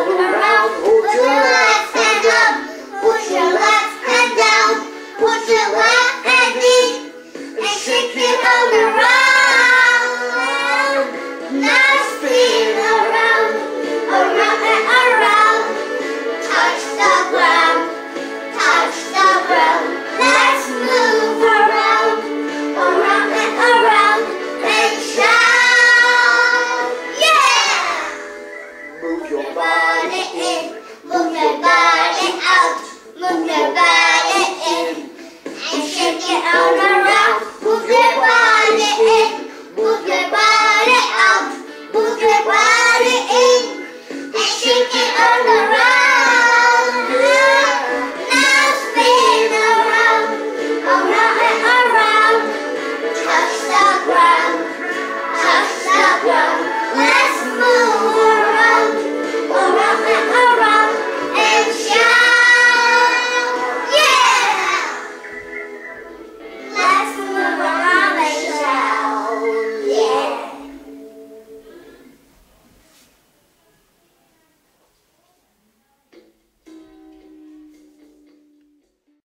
around, around. Put your left hand up, put your left hand down, put your left hand in, and shake it all around. Now spin around, around and around. Touch the ground, touch the ground. Let's move around, around and around, and shout, yeah! Move your body in, move your body out, move your body in, and shake it all around.